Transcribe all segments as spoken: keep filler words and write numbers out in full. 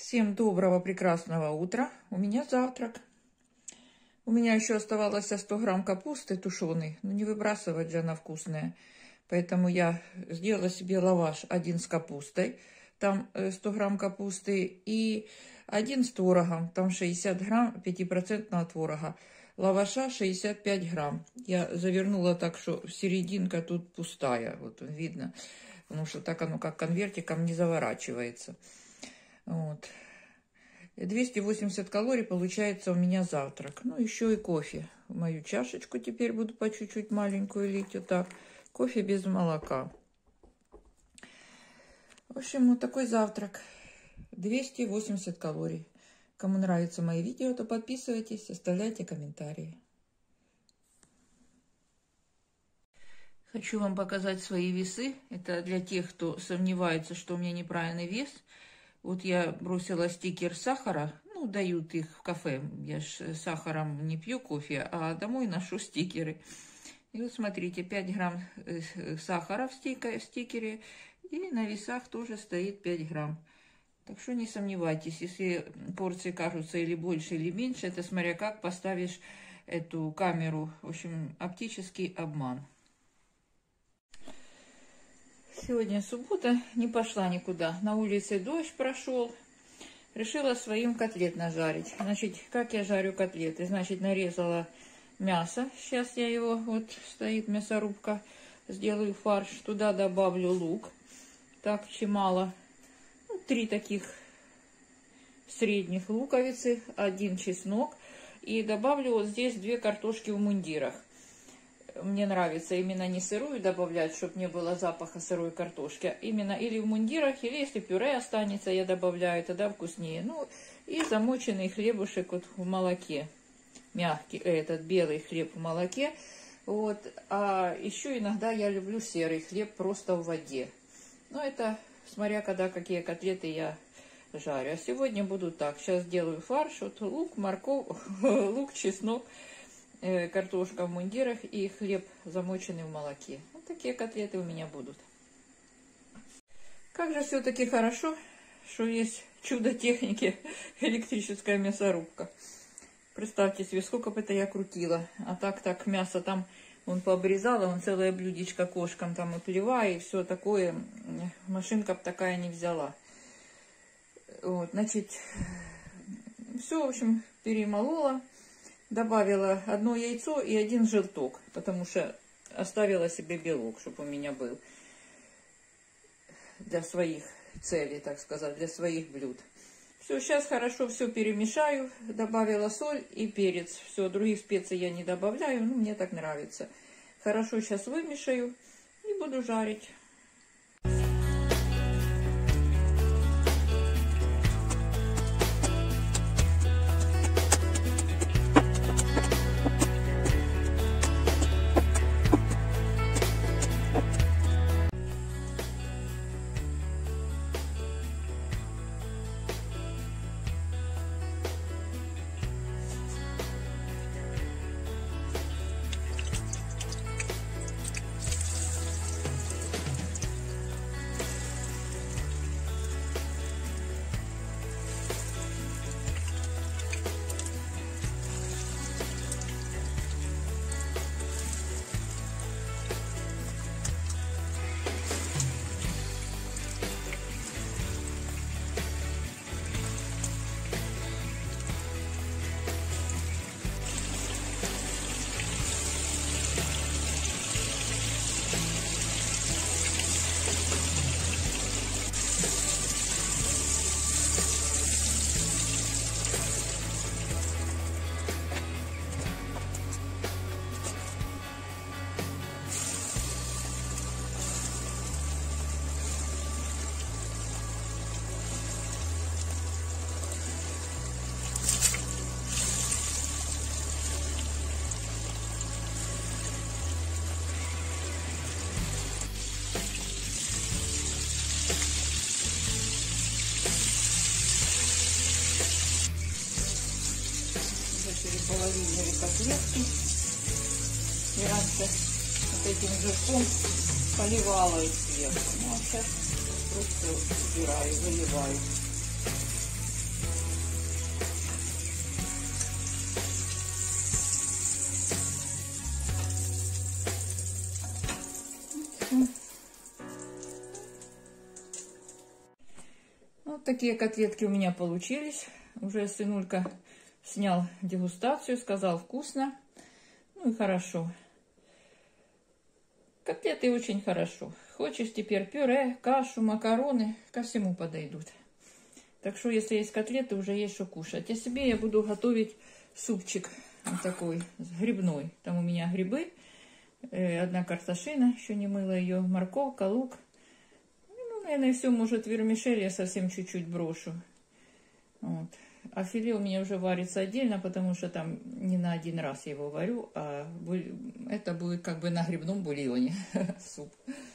Всем доброго, прекрасного утра. У меня завтрак. У меня еще оставалось сто грамм капусты тушеной. Но не выбрасывать же она вкусная. Поэтому я сделала себе лаваш один с капустой. Там сто грамм капусты. И один с творогом. Там шестьдесят грамм пятипроцентного творога. Лаваша шестьдесят пять грамм. Я завернула так, что серединка тут пустая. Вот видно. Потому что так оно как конвертиком не заворачивается. Вот. двести восемьдесят калорий получается у меня завтрак. Ну, еще и кофе. В мою чашечку теперь буду по чуть-чуть маленькую лить. Вот так. Кофе без молока. В общем, вот такой завтрак. двести восемьдесят калорий. Кому нравятся мои видео, то подписывайтесь, оставляйте комментарии. Хочу вам показать свои весы. Это для тех, кто сомневается, что у меня неправильный вес. Вот я бросила стикер сахара. Ну, дают их в кафе. Я ж сахаром не пью кофе, а домой ношу стикеры. И вот смотрите, пять грамм сахара в стикере. И на весах тоже стоит пять грамм. Так что не сомневайтесь, если порции кажутся или больше, или меньше, это смотря как поставишь эту камеру. В общем, оптический обман. Сегодня суббота, не пошла никуда. На улице дождь прошел. Решила своим котлет нажарить. Значит, как я жарю котлеты? Значит, нарезала мясо. Сейчас я его, вот стоит мясорубка. Сделаю фарш. Туда добавлю лук. Так, чемало. Ну, три таких средних луковицы. Один чеснок. И добавлю вот здесь две картошки в мундирах. Мне нравится именно не сырую добавлять, чтобы не было запаха сырой картошки. А именно или в мундирах, или если пюре останется, я добавляю, тогда вкуснее. Ну, и замоченный хлебушек вот в молоке. Мягкий, этот белый хлеб в молоке. Вот. А еще иногда я люблю серый хлеб просто в воде. Ну, это смотря когда какие котлеты я жарю. А сегодня буду так. Сейчас делаю фарш. Вот лук, морковь, лук, чеснок. Картошка в мундирах и хлеб, замоченный в молоке. Вот такие котлеты у меня будут. Как же все-таки хорошо, что есть чудо техники, электрическая мясорубка. Представьте себе, сколько бы это я крутила. А так, так, мясо там он пообрезала, он целое блюдечко кошкам там и плева, и все такое. Машинка бы такая не взяла. Вот, значит, все, в общем, перемолола. Добавила одно яйцо и один желток, потому что оставила себе белок, чтобы у меня был для своих целей, так сказать, для своих блюд. Все, сейчас хорошо все перемешаю, добавила соль и перец. Все, других специй я не добавляю, ну, мне так нравится. Хорошо сейчас вымешаю и буду жарить. Половинные котлетки. И раньше вот этим жирком поливала их сверху. Ну, а сейчас просто убираю, выливаю. Вот такие котлетки у меня получились. Уже сынулька снял дегустацию, сказал вкусно. Ну и хорошо. Котлеты очень хорошо. Хочешь теперь пюре, кашу, макароны, ко всему подойдут. Так что, если есть котлеты, уже есть что кушать. А себе я буду готовить супчик вот такой, грибной. Там у меня грибы, одна картошина, еще не мыла ее, морковка, лук. Ну, наверное, все, может, вермишель я совсем чуть-чуть брошу. Вот. А филе у меня уже варится отдельно, потому что там не на один раз я его варю, а это будет как бы на грибном бульоне суп.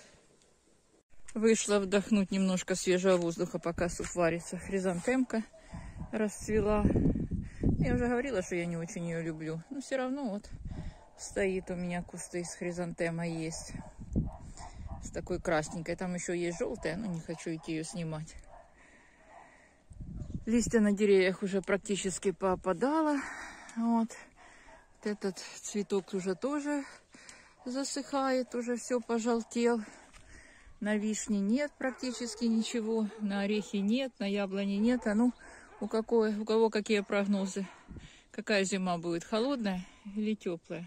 Вышла вдохнуть немножко свежего воздуха, пока суп варится. Хризантемка расцвела. Я уже говорила, что я не очень ее люблю. Но все равно вот стоит у меня кусты с хризантемой есть. С такой красненькой. Там еще есть желтая, но не хочу идти ее снимать. Листья на деревьях уже практически поопадало. Вот. Вот этот цветок уже тоже засыхает, уже все пожелтел. На вишне нет практически ничего, на орехи нет, на яблоне нет. А ну, у, какой, у кого какие прогнозы? Какая зима будет, холодная или теплая?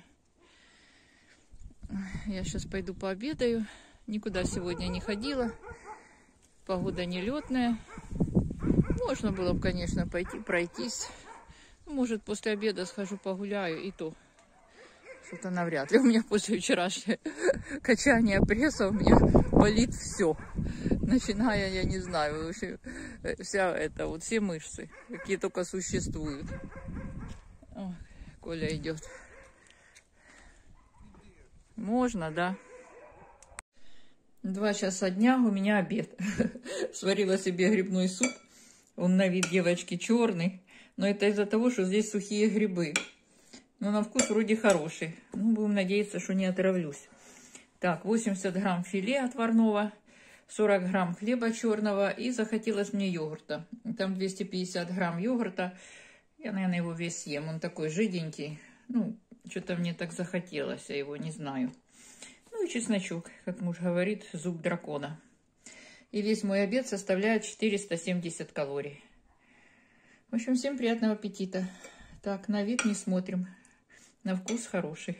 Я сейчас пойду пообедаю. Никуда сегодня не ходила. Погода нелетная. Можно было бы, конечно, пойти пройтись. Может, после обеда схожу погуляю, и то что-то навряд ли. У меня после вчерашнего качания пресса у меня болит все. Начиная, я не знаю, вообще, вся это, вот все мышцы, какие только существуют. О, Коля идет. Можно, да. Два часа дня, у меня обед. Сварила себе грибной суп. Он на вид, девочки, черный. Но это из-за того, что здесь сухие грибы. Но на вкус вроде хороший. Ну, будем надеяться, что не отравлюсь. Так, восемьдесят грамм филе отварного, сорок грамм хлеба черного. И захотелось мне йогурта. Там двести пятьдесят грамм йогурта. Я, наверное, его весь съем. Он такой жиденький. Ну, что-то мне так захотелось, я его не знаю. Ну и чесночок, как муж говорит, зуб дракона. И весь мой обед составляет четыреста семьдесят калорий. В общем, всем приятного аппетита. Так, на вид не смотрим. На вкус хороший.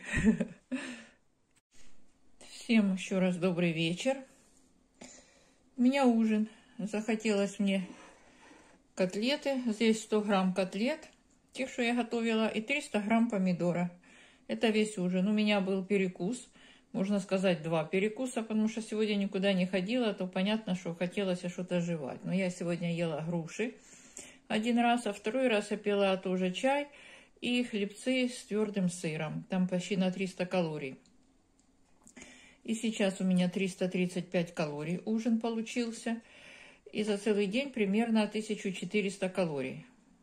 Всем еще раз добрый вечер. У меня ужин. Захотелось мне котлеты. Здесь сто грамм котлет, тех, что я готовила, и триста грамм помидора. Это весь ужин. У меня был перекус. Можно сказать, два перекуса, потому что сегодня никуда не ходила, то понятно, что хотелось что-то жевать. Но я сегодня ела груши один раз, а второй раз я пила тоже чай и хлебцы с твердым сыром. Там почти на триста калорий. И сейчас у меня триста тридцать пять калорий ужин получился. И за целый день примерно тысяча четыреста калорий.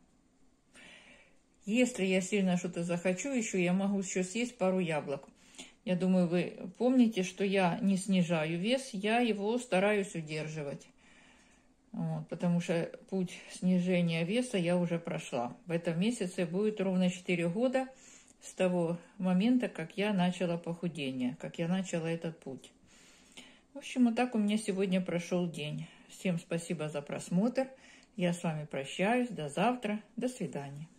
Если я сильно что-то захочу еще, я могу еще съесть пару яблок. Я думаю, вы помните, что я не снижаю вес, я его стараюсь удерживать. Вот, потому что путь снижения веса я уже прошла. В этом месяце будет ровно четыре года с того момента, как я начала похудение, как я начала этот путь. В общем, вот так у меня сегодня прошел день. Всем спасибо за просмотр. Я с вами прощаюсь. До завтра. До свидания.